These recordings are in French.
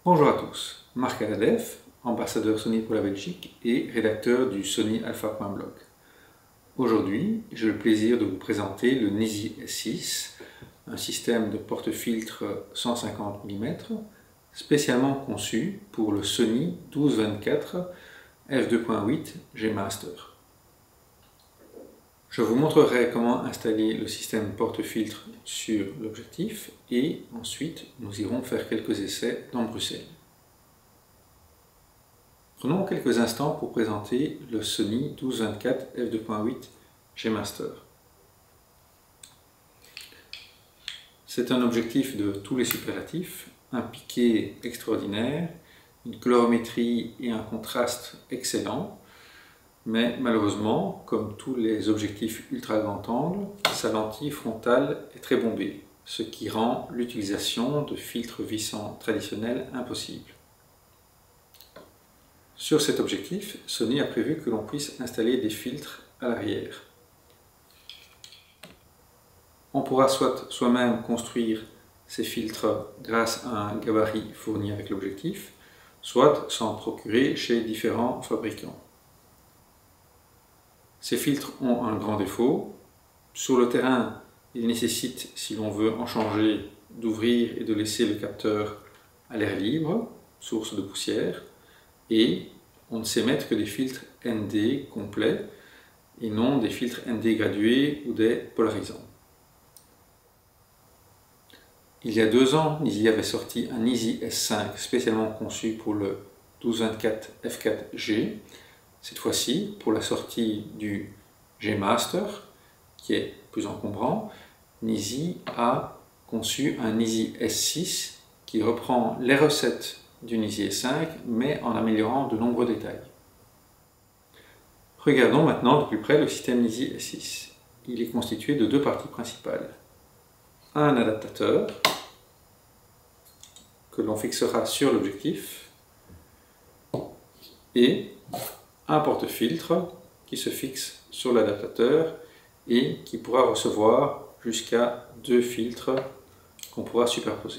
Bonjour à tous, Marc Aladef, ambassadeur Sony pour la Belgique et rédacteur du sonyalpha.blog. Aujourd'hui, j'ai le plaisir de vous présenter le Nisi S6, un système de porte-filtre 150 mm spécialement conçu pour le Sony 1224 f2.8 G Master. Je vous montrerai comment installer le système porte-filtre sur l'objectif et ensuite nous irons faire quelques essais dans Bruxelles. Prenons quelques instants pour présenter le Sony 1224 f2.8 G Master. C'est un objectif de tous les superlatifs, un piqué extraordinaire, une colorimétrie et un contraste excellent. Mais malheureusement, comme tous les objectifs ultra grand angle, sa lentille frontale est très bombée, ce qui rend l'utilisation de filtres vissants traditionnels impossible. Sur cet objectif, Sony a prévu que l'on puisse installer des filtres à l'arrière. On pourra soit soi-même construire ces filtres grâce à un gabarit fourni avec l'objectif, soit s'en procurer chez différents fabricants. Ces filtres ont un grand défaut. Sur le terrain, ils nécessitent, si l'on veut en changer, d'ouvrir et de laisser le capteur à l'air libre, source de poussière, et on ne sait mettre que des filtres ND complets et non des filtres ND gradués ou des polarisants. Il y a 2 ans, Nisi avait sorti un Nisi S5 spécialement conçu pour le 1224 f4G. Cette fois-ci, pour la sortie du G Master, qui est plus encombrant, Nisi a conçu un Nisi S6 qui reprend les recettes du Nisi S5, mais en améliorant de nombreux détails. Regardons maintenant de plus près le système Nisi S6. Il est constitué de 2 parties principales. Un adaptateur que l'on fixera sur l'objectif et un porte-filtre qui se fixe sur l'adaptateur et qui pourra recevoir jusqu'à 2 filtres qu'on pourra superposer.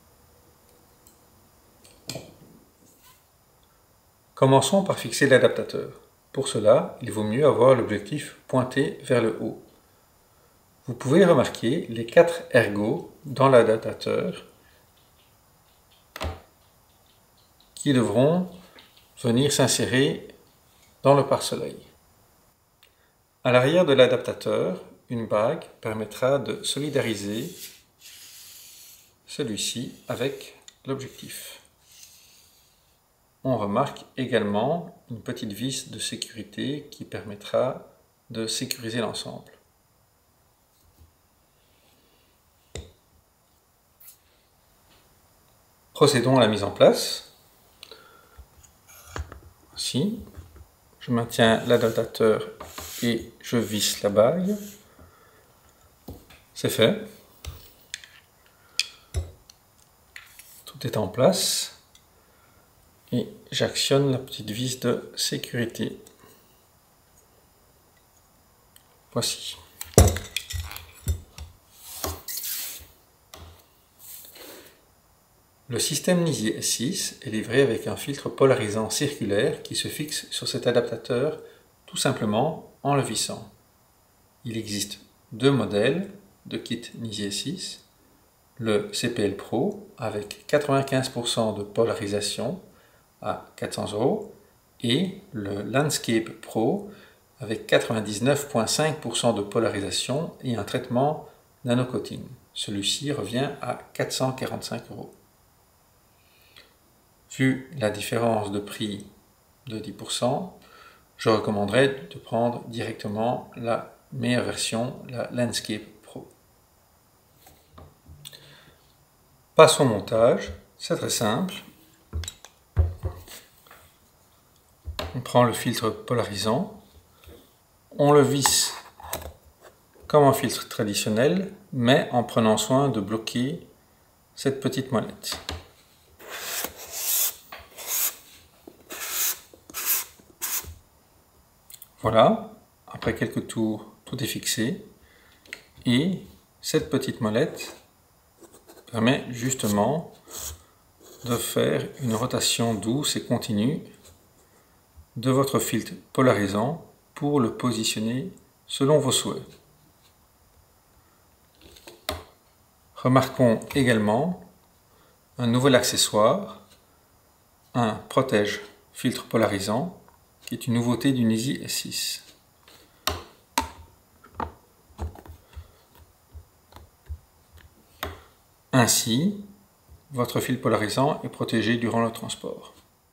Commençons par fixer l'adaptateur. Pour cela, il vaut mieux avoir l'objectif pointé vers le haut. Vous pouvez remarquer les 4 ergots dans l'adaptateur qui devront venir s'insérer dans le pare-soleil. À l'arrière de l'adaptateur, une bague permettra de solidariser celui-ci avec l'objectif. On remarque également une petite vis de sécurité qui permettra de sécuriser l'ensemble. Procédons à la mise en place. Voici. Je maintiens l'adaptateur et je visse la bague. C'est fait. Tout est en place. Et j'actionne la petite vis de sécurité. Voici. Le système Nisi S6 est livré avec un filtre polarisant circulaire qui se fixe sur cet adaptateur tout simplement en le vissant. Il existe 2 modèles de kit Nisi S6, le CPL Pro avec 95% de polarisation à 400 € et le Landscape Pro avec 99,5% de polarisation et un traitement nano-coating. Celui-ci revient à 445 €. Vu la différence de prix de 10%, je recommanderais de prendre directement la meilleure version, la Landscape Pro. Passons au montage, c'est très simple. On prend le filtre polarisant, on le visse comme un filtre traditionnel, mais en prenant soin de bloquer cette petite molette. Voilà, après quelques tours, tout est fixé et cette petite molette permet justement de faire une rotation douce et continue de votre filtre polarisant pour le positionner selon vos souhaits. Remarquons également un nouvel accessoire, un protège filtre polarisant, qui est une nouveauté du Nisi S6. Ainsi, votre fil polarisant est protégé durant le transport.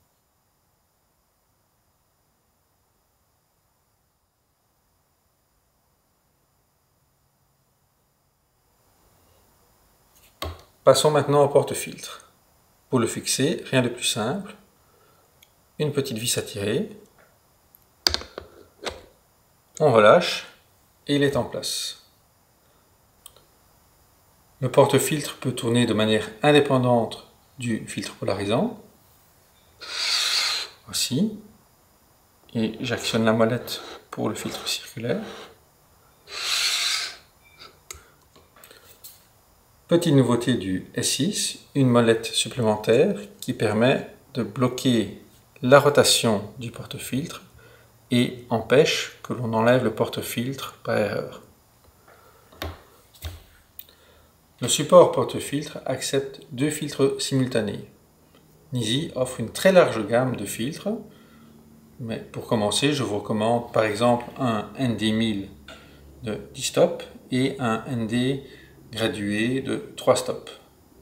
Passons maintenant au porte-filtre. Pour le fixer, rien de plus simple. Une petite vis à tirer. On relâche et il est en place. Le porte-filtre peut tourner de manière indépendante du filtre polarisant. Voici. Et j'actionne la molette pour le filtre circulaire. Petite nouveauté du S6, une molette supplémentaire qui permet de bloquer la rotation du porte-filtre et empêche que l'on enlève le porte-filtre par erreur. Le support porte-filtre accepte 2 filtres simultanés. Nisi offre une très large gamme de filtres, mais pour commencer, je vous recommande par exemple un ND1000 de 10 stops et un ND gradué de 3 stops.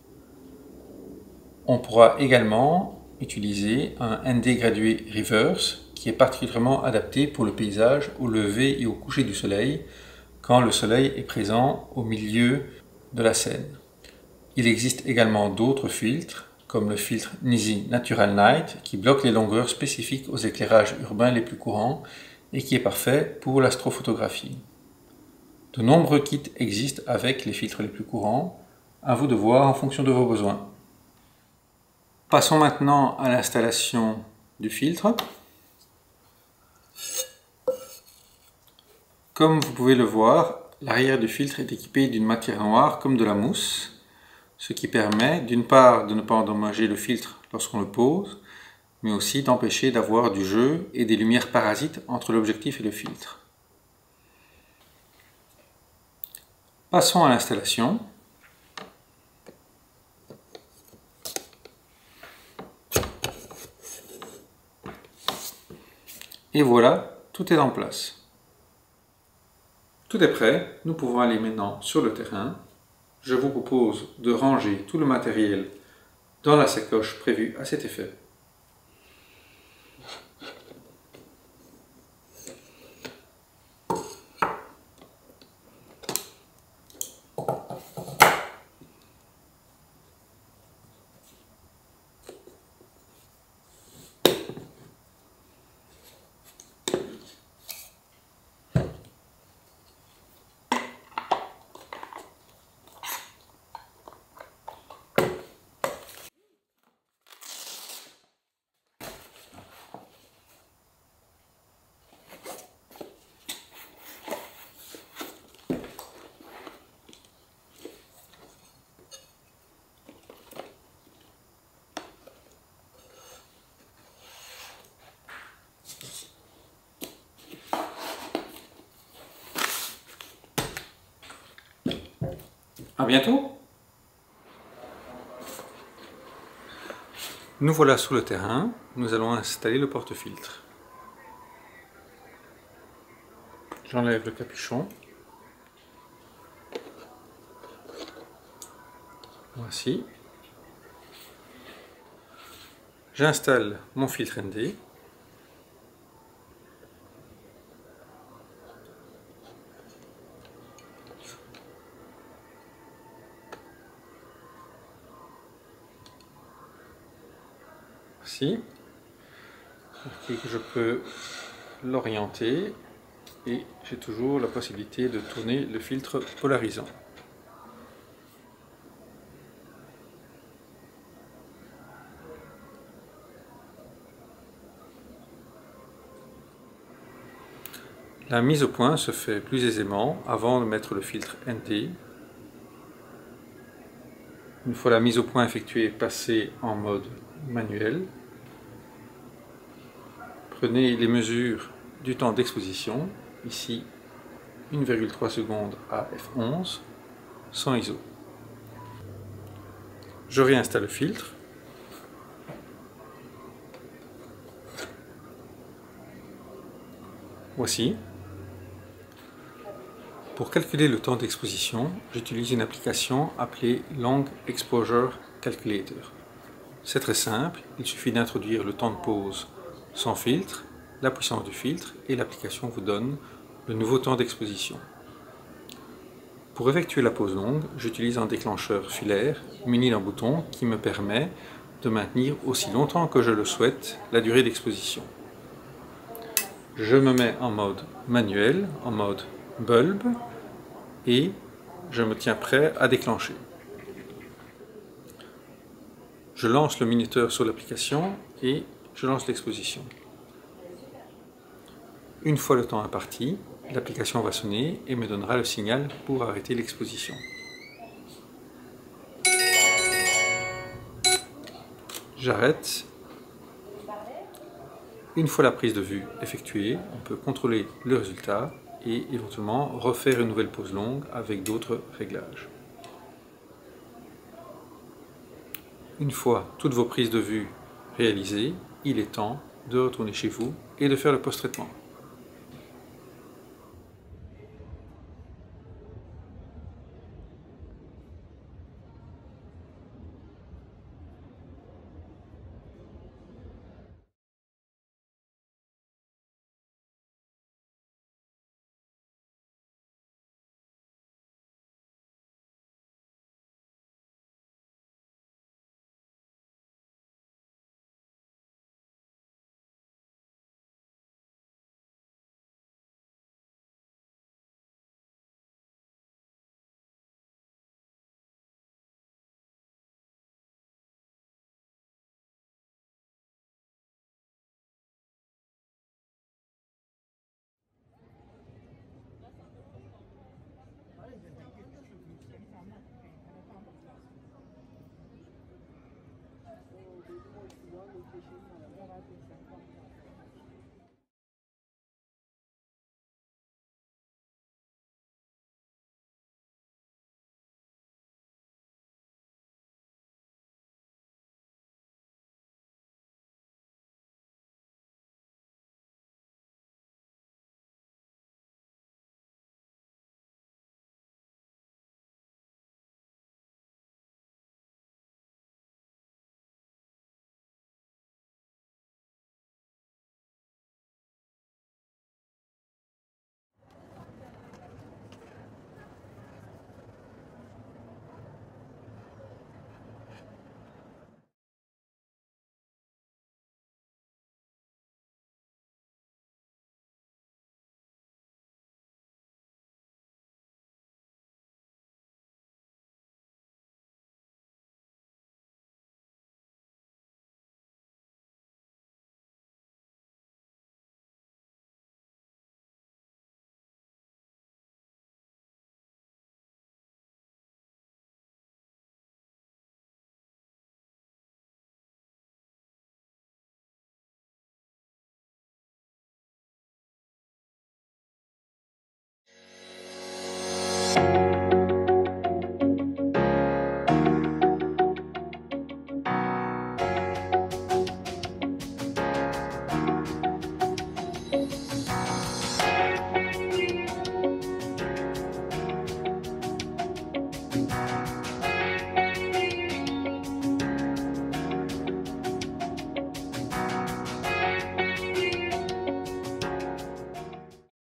On pourra également utiliser un ND gradué reverse qui est particulièrement adapté pour le paysage au lever et au coucher du soleil quand le soleil est présent au milieu de la scène. Il existe également d'autres filtres comme le filtre Nisi Natural Night qui bloque les longueurs spécifiques aux éclairages urbains les plus courants et qui est parfait pour l'astrophotographie. De nombreux kits existent avec les filtres les plus courants, à vous de voir en fonction de vos besoins. Passons maintenant à l'installation du filtre. Comme vous pouvez le voir, l'arrière du filtre est équipé d'une matière noire comme de la mousse, ce qui permet d'une part de ne pas endommager le filtre lorsqu'on le pose, mais aussi d'empêcher d'avoir du jeu et des lumières parasites entre l'objectif et le filtre. Passons à l'installation. Et voilà, tout est en place. Tout est prêt, nous pouvons aller maintenant sur le terrain. Je vous propose de ranger tout le matériel dans la sacoche prévue à cet effet. À bientôt. Nous voilà sur le terrain, nous allons installer le porte-filtre. J'enlève le capuchon. Voici. J'installe mon filtre ND. Voici. Et je peux l'orienter et j'ai toujours la possibilité de tourner le filtre polarisant. La mise au point se fait plus aisément avant de mettre le filtre ND. Une fois la mise au point effectuée, passez en mode manuel. Prenez les mesures du temps d'exposition, ici 1,3 secondes à f11, sans ISO. Je réinstalle le filtre. Voici. Pour calculer le temps d'exposition, j'utilise une application appelée Long Exposure Calculator. C'est très simple, il suffit d'introduire le temps de pause sans filtre, la puissance du filtre et l'application vous donne le nouveau temps d'exposition. Pour effectuer la pause longue, j'utilise un déclencheur filaire muni d'un bouton qui me permet de maintenir aussi longtemps que je le souhaite la durée d'exposition. Je me mets en mode manuel, en mode bulb, et je me tiens prêt à déclencher. Je lance le minuteur sur l'application et je lance l'exposition. Une fois le temps imparti, l'application va sonner et me donnera le signal pour arrêter l'exposition. J'arrête. Une fois la prise de vue effectuée, on peut contrôler le résultat et éventuellement refaire une nouvelle pause longue avec d'autres réglages. Une fois toutes vos prises de vue réalisées, il est temps de retourner chez vous et de faire le post-traitement.